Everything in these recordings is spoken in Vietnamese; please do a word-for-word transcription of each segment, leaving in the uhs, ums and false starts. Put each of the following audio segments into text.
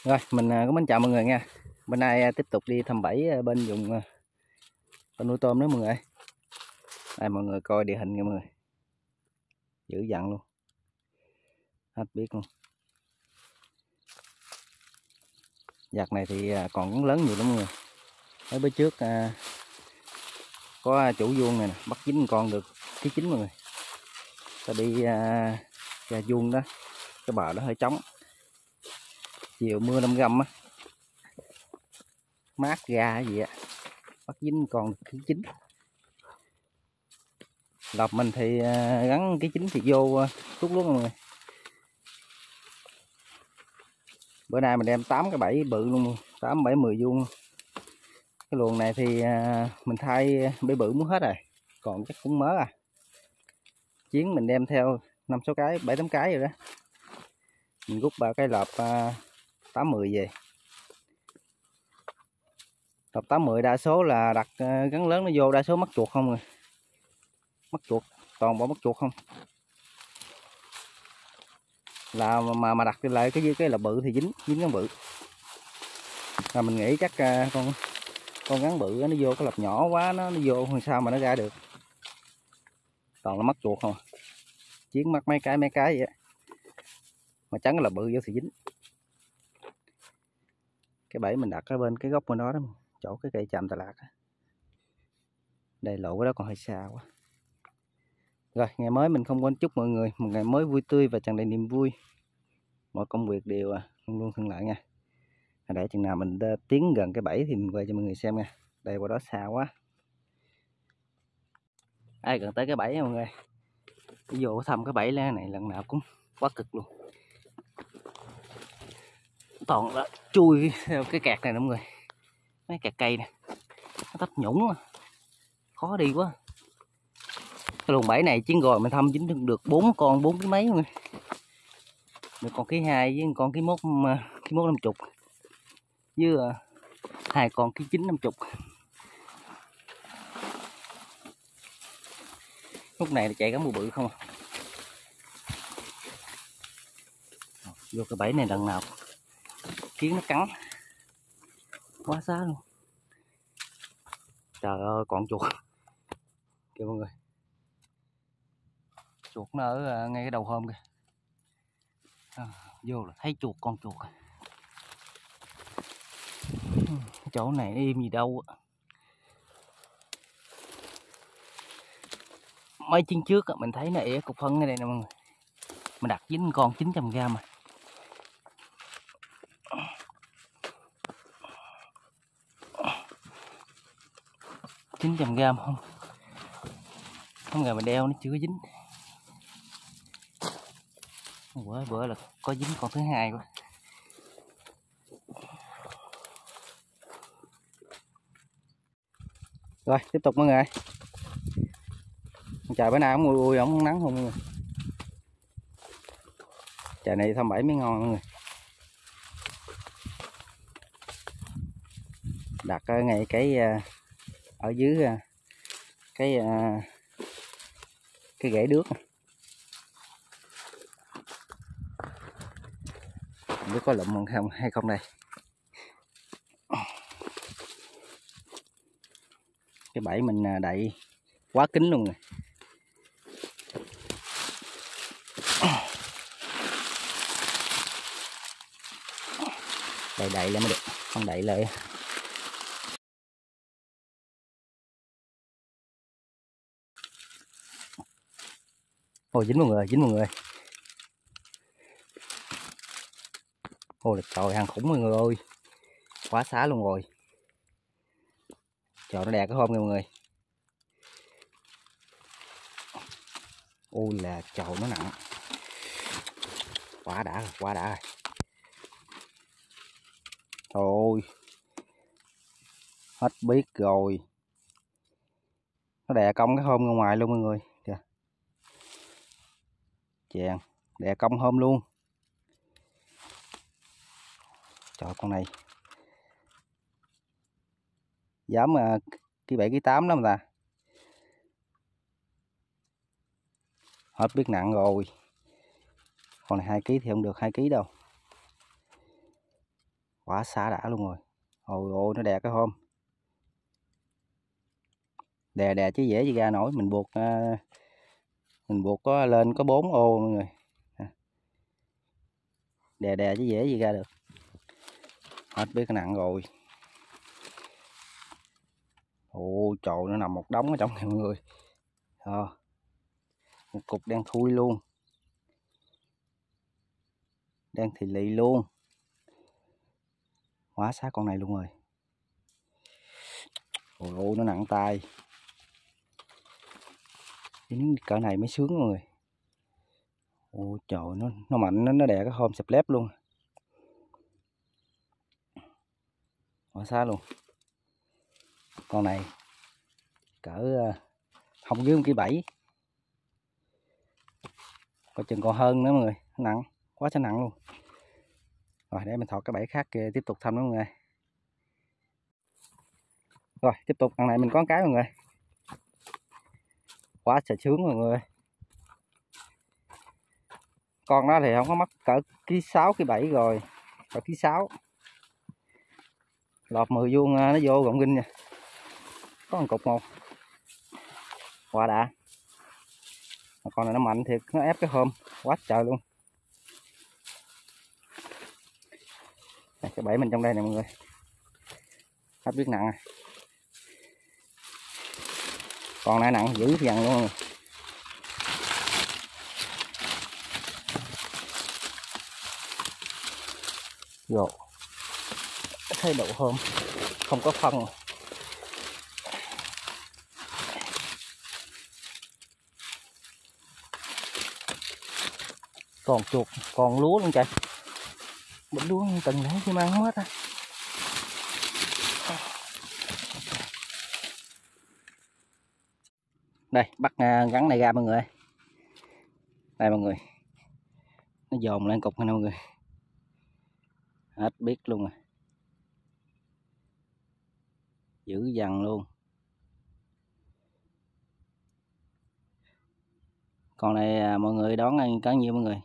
Rồi mình cũng mến chào mọi người nha. Bữa nay tiếp tục đi thăm bẫy bên vùng con nuôi tôm đó mọi người. Đây mọi người coi địa hình nha mọi người, dữ dằn luôn, hết biết luôn. Giặc này thì còn cũng lớn nhiều lắm mọi người. Ở bữa trước có chủ vuông này nè, bắt dính con được ký chín mọi người. Ta đi ra vuông đó, cái bờ đó hơi trống, chiều mưa năm găm á, mát ra cái gì á, bắt dính con ký chín. Lọc mình thì gắn ký chín thì vô tút luôn mọi người. Bữa nay mình đem tám cái bẫy bự luôn, tám bảy mười vuông. Cái luồng này thì mình thay bẫy bự muốn hết rồi, còn chắc cũng mới à. Chiến mình đem theo năm sáu cái, bảy tám cái rồi đó. Mình rút ba cái lợp tám mười về. Lợp tám mười đa số là đặt gắn lớn nó vô, đa số mắc chuột không rồi. Mắc chuột, toàn bộ mắc chuột không. Là mà mà đặt lại cái cái là bự thì dính, dính gắn bự. Là mình nghĩ chắc con con gắn bự nó vô cái lọc nhỏ quá, nó nó vô làm sao mà nó ra được. Toàn là mắc chuột không. Chiến mắc mấy cái mấy cái vậy. Mà trắng là bự vô thì dính. Cái bẫy mình đặt ở bên cái góc bên đó đó, chỗ cái cây chàm Tà Lạt. Đây lộ cái đó còn hơi xa quá. Rồi ngày mới mình không quên chúc mọi người một ngày mới vui tươi và tràn đầy niềm vui. Mọi công việc đều luôn luôn thuận lợi nha. Để chừng nào mình tiến gần cái bẫy thì mình quay cho mọi người xem nha. Đây qua đó xa quá. Ai gần tới cái bẫy nha mọi người. Đi vô thăm cái bẫy này lần nào cũng quá cực luôn. Toàn là chui theo cái kẹt này nè mọi người. Mấy kẹt cây nè, nó tách nhũng mà. Khó đi quá. Cái luồng bẫy này chiến rồi mình thăm dính được bốn con, bốn cái mấy mọi người. Được con ký hai với con ký mốt, ký mốt năm chục. Với hai con ký chín năm chục. Lúc này là chạy gắn bự bự không à. Vô cái bẫy này lần nào kiến nó cắn quá xá luôn. Trời ơi còn chuột kìa mọi người, chuột nó ở ngay cái đầu hôm kìa. À, vô là thấy chuột, con chuột. Cái chỗ này nó im gì đâu. Mấy chuyến trước mình thấy nó ỉa cục phân ở đây nè mọi người. Mình đặt dính con chín trăm gram mà. chín trăm gram không. Không ngờ mình đeo nó chưa có dính. Bữa bữa là có dính con thứ hai quá. Rồi tiếp tục mọi người. Trời bữa nay không ui ui không nắng không mọi người. Trời này thăm bẫy mới ngon mọi người. Đặt ngay cái ở dưới cái cái rễ đước. Không biết có lụm không hay không đây. Cái bẫy mình đậy quá kín luôn rồi. Đậy đậy lại mới được, không đậy lại. Ôi dính mọi người, dính mọi người. Ôi là trời, hàng khủng mọi người ơi. Quá xá luôn rồi. Trời nó đẹp cái hôm nha mọi người. Ôi là trời nó nặng. Quá đã rồi, quá đã rồi. Ôi. Hết biết rồi. Nó đè cong cái hôm ra ngoài luôn mọi người. Kìa. Chèn, đè cong hôm luôn. Trời con này dám ký bảy ký tám đó mà ta. Hết biết nặng rồi. Con này hai ký thì không được hai ký đâu. Quá xá đã luôn rồi. Ôi ôi nó đè cái hôm. Đè đè chứ dễ gì ra nổi, mình buộc uh, mình buộc có lên có bốn ô mọi người. Đè đè chứ dễ gì ra được. Hết biết cái nặng rồi. Ồ trời, nó nằm một đống ở trong này mọi người. À, một cục đen thui luôn, đen thì lì luôn. Quá sát con này luôn rồi. Ôi ôi nó nặng tay. Đến cỡ này mới sướng mọi người. Ôi trời, nó nó mạnh, nó nó đè cái hôm sập lép luôn. Quá sát luôn. Con này cỡ không dưới một ký bảy, coi chừng còn hơn nữa mọi người. Nặng quá, sẽ nặng luôn. Rồi để mình thọt cái bẫy khác kia tiếp tục thăm đó mọi người. Rồi tiếp tục đằng này mình có cái mọi người. Quá trời sướng mọi người. Con đó thì không có mắc cỡ ký sáu ký bảy rồi, cỡ ký sáu. Lọt mười vuông nó vô gọng kinh nha. Có một cục một. Quá đã. Con này nó mạnh thiệt, nó ép cái hôm quá trời luôn. Đây, cái bẫy mình trong đây nè mọi người. Hết biết nặng rồi. Con này nặng dữ dằn luôn. Vô thấy độ hôm không có phân. Còn chuột, còn lúa luôn trời. Bữa lúa từng nãy chứ mang không hết á. Đây bắt gắn này ra mọi người. Đây mọi người, nó dồn lên cục này nè mọi người. Hết biết luôn rồi. Dữ dằn luôn. Con này mọi người đón ăn có nhiêu mọi người.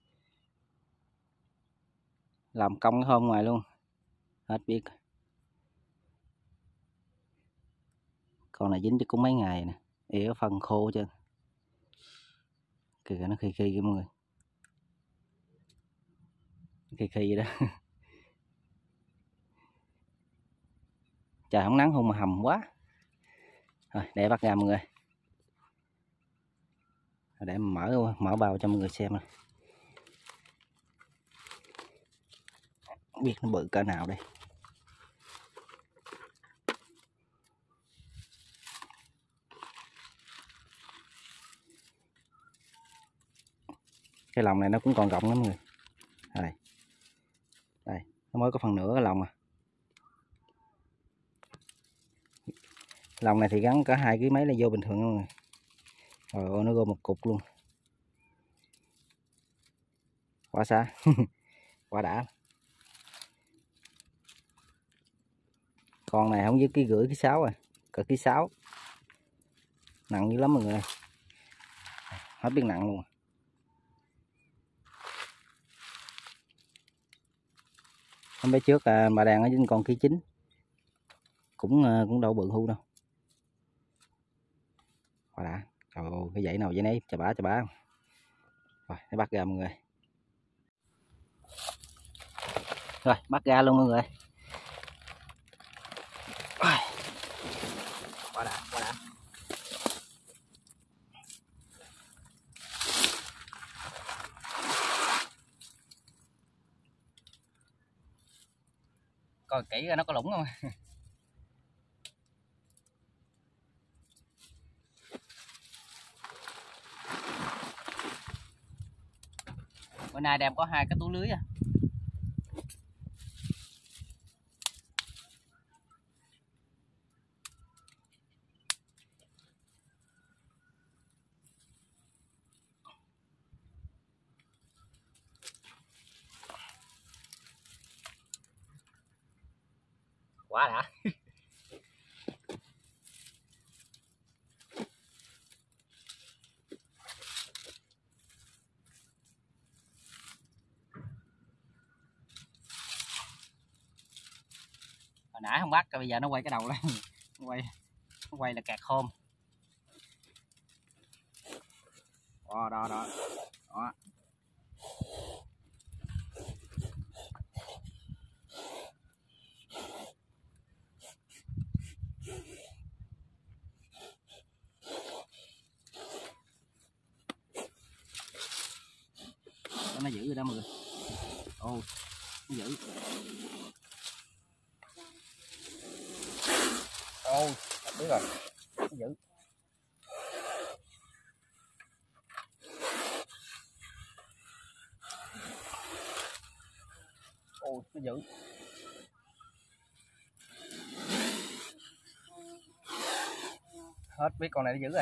Làm công cái hôm ngoài luôn. Hết biết. Con này dính chứ cũng mấy ngày nè. Ỉa phần khô chứ. Kìa nó khi khi kìa mọi người. Khi khi vậy đó. Trời không nắng không mà hầm quá. Rồi để bắt ra mọi người. Để mở mở bao cho mọi người xem. Không biết nó bự cỡ nào đây. Cái lòng này nó cũng còn rộng lắm mọi người. Đây. Đây, nó mới có phần nửa cái lòng à. Lòng này thì gắn cả hai ký mấy là vô bình thường mọi người. Rồi nó gom một cục luôn. Quá xa. Quá đã. Con này không dưới ký rưỡi ký sáu rồi, cỡ ký sáu. Nặng dữ lắm mọi người. Hết biết nặng luôn. Hôm bé trước à, bà đàn ở trên con ký chín. Cũng cũng đâu bự hưu đâu. Quá đã. Trời ơi, cái dãy nào dãy nấy, chà bá chà bá. Rồi, để bắt ra mọi người. Rồi, bắt ra luôn mọi người. Quá đã, quá đã. Coi kỹ ra nó có lủng không. Bữa nay đem có hai cái túi lưới à. Quá đã. Hồi nãy không bắt, bây giờ nó quay cái đầu lên. Nó quay nó quay là kẹt khôn. Đó đó đó. Đó. Nó giữ rồi đó mọi người. Ồ, nó giữ. Ồ, biết rồi. Nó giữ. Ồ, nó giữ. Hết biết con này nó giữ rồi.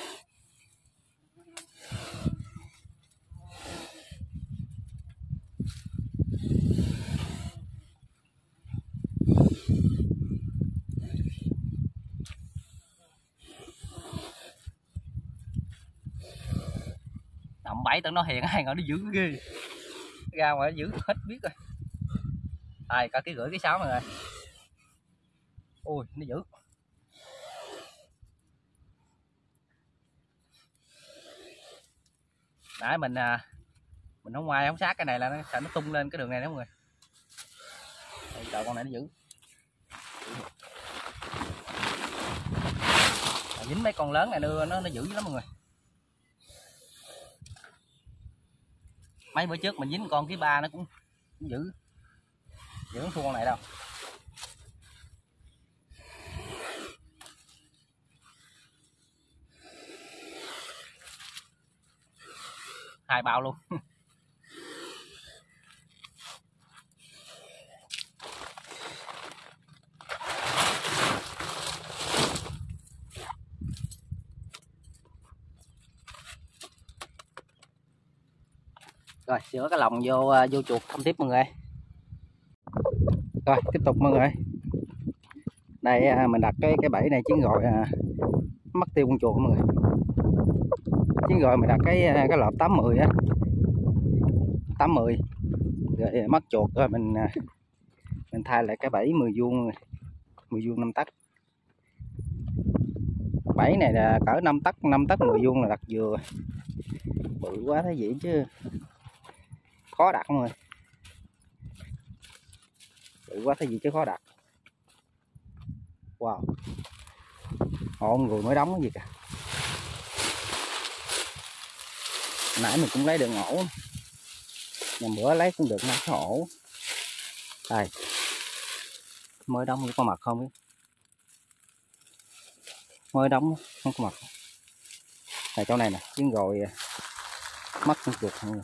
Động bẫy tao nó hiền ai ngồi nó giữ ghê. Ra ngoài nó giữ hết biết rồi. Đây cả cái rưỡi cái sáu mọi người. Ui nó giữ. Nãy mình à, mình không ngoài không sát cái này là nó sợ nó tung lên cái đường này đó mọi người. Đây, trời con này nó giữ. À, dính mấy con lớn này đưa nó nó giữ lắm mọi người. Mấy bữa trước mình dính con cái ba nó cũng, cũng giữ. Giữ không thua con này đâu. Hai bao luôn. Rồi sửa cái lồng vô vô chuột thăm tiếp mọi người. Rồi tiếp tục mọi người. Đây mình đặt cái cái bẫy này chiến gọi mất tiêu con chuột mọi người. Chiến gọi mình đặt cái cái lợp tám mươi á. tám mươi. Rồi mất chuột rồi mình mình thay lại cái bẫy mười vuông, mười vuông năm tấc. Bẫy này là cỡ năm tấc, năm tấc mười vuông là đặt vừa. Bự quá thế vậy chứ. Khó đặt mọi người. Bự quá thế gì chứ khó đặt. Wow. Ổn rồi mới đóng cái gì cả. Nãy mình cũng lấy được ổ. Nhầm bữa lấy cũng được năm cái ổ. Đây. Mới đóng có mặt không biết. Mới đóng không có mặt. Này chỗ này nè, chứ rồi mất con chuột mọi người.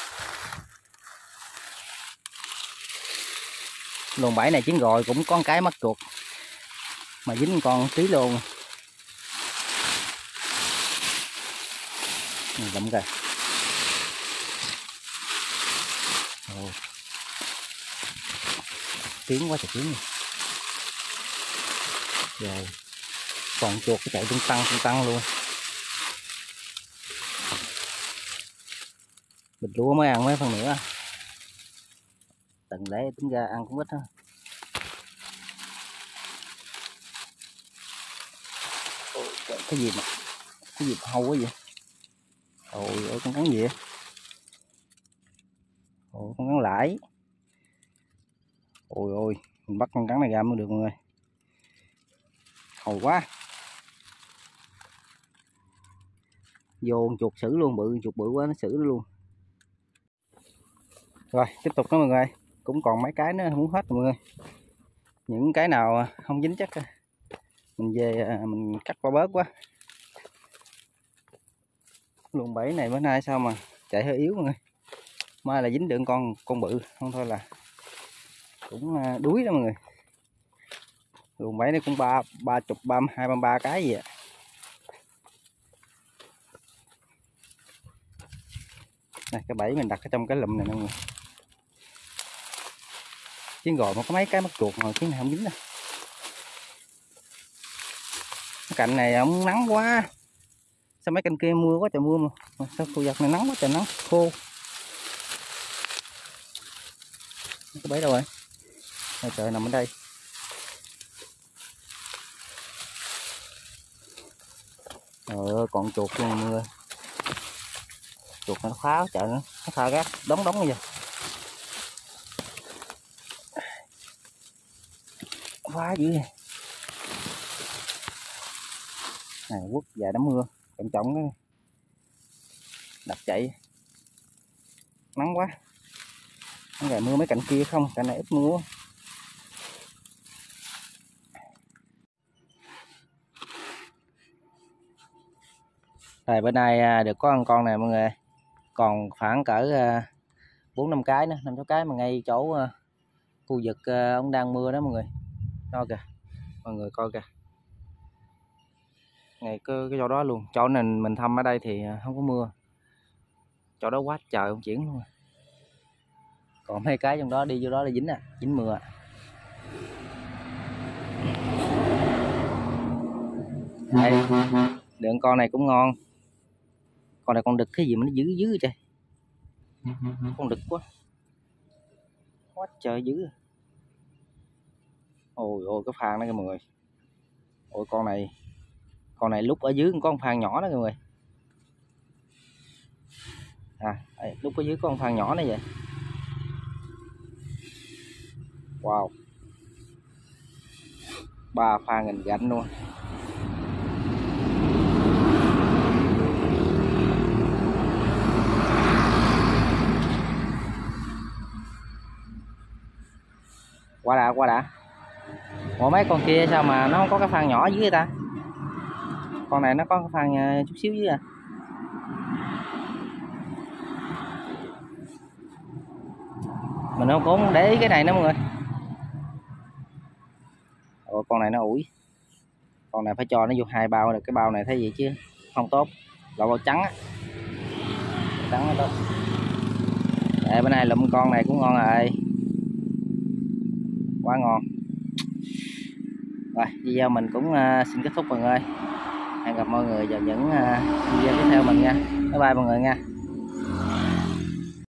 Luồng bẫy này chiến rồi cũng có cái mất chuột mà dính con tí luôn. Lụm kìa. Ồ. Tiếng quá trời tiếng. Rồi. Còn chuột cái chạy tung tăng tung tăng luôn. Bịch lúa mới ăn mấy phần nữa. Từng lấy tính ra ăn cũng ít thôi. Cái gì mà cái gì mà hâu quá vậy? Ôi ôi con cắn gì vậy? Ôi con cắn lãi. Ôi ôi mình bắt con cắn này ra mới được mọi người. Hầu quá. Vô chuột xử luôn, bự chuột bự quá nó xử nó luôn. Rồi tiếp tục đó mọi người. Cũng còn mấy cái nữa không hết mọi người. Những cái nào không dính chắc mình về mình cắt qua bớt quá. Luồng bẫy này bữa nay sao mà chạy hơi yếu mọi người. Mai là dính được con con bự, không thôi là cũng đuối đó mọi người. Luồng bẫy này cũng ba ba chục ba hai ba ba cái gì ạ. Này cái bẫy mình đặt ở trong cái lùm này mọi người. Chứ rồi mà có mấy cái mất chuột mà cái này không dính đâu. Cái cạnh này ông nắng quá. Sao mấy cạnh kia mưa quá trời mưa mà. Sao khu vực này nắng quá trời nắng khô. Cái bẫy đâu rồi? Trời, trời nằm ở đây. Trời ơi, còn chuột luôn mọi người. Chuột nó phá trời nó thả gác đóng đóng như vậy. Phá dữ vậy. Này quất dài đám mưa, trọng trọng cái đập chạy. Nắng quá. Nó gài mưa mấy cạnh kia không, cạnh này ít mưa. Rồi bữa nay được có ăn con này mọi người. Còn khoảng cỡ bốn năm cái nữa, năm sáu cái mà ngay chỗ khu vực ông đang mưa đó mọi người. Đó kìa. Mọi người coi kìa. Ngay cái, cái chỗ đó luôn. Chỗ này mình thăm ở đây thì không có mưa. Chỗ đó quá trời không chuyển luôn. Còn mấy cái trong đó đi vô đó là dính à, dính mưa à. Đây, đựng con này cũng ngon. Con này con đực cái gì mà nó dữ dữ trời. Con đực quá. Quá trời dữ. Ôi ôi cái phàn đó kìa mọi người. Ôi con này. Con này lúc ở dưới có con phàn nhỏ đó mọi người. À, đây, lúc ở dưới có con phàn nhỏ này vậy. Wow. Ba phàn nghìn gạnh luôn. Qua đã, qua đã. Ủa mấy con kia sao mà nó không có cái phàn nhỏ dưới ta? Con này nó có cái phàn chút xíu dưới à. Mình không có để ý cái này nữa mọi người. Ủa con này nó ủi. Con này phải cho nó vô hai bao rồi, cái bao này thấy gì chứ không tốt. Loại bao trắng á. Trắng nó tốt. Để bữa nay lụm con này cũng ngon rồi. Quá ngon. Rồi video mình cũng uh, xin kết thúc mọi người. Hẹn gặp mọi người vào những uh, video tiếp theo mình nha. Bye bye mọi người nha.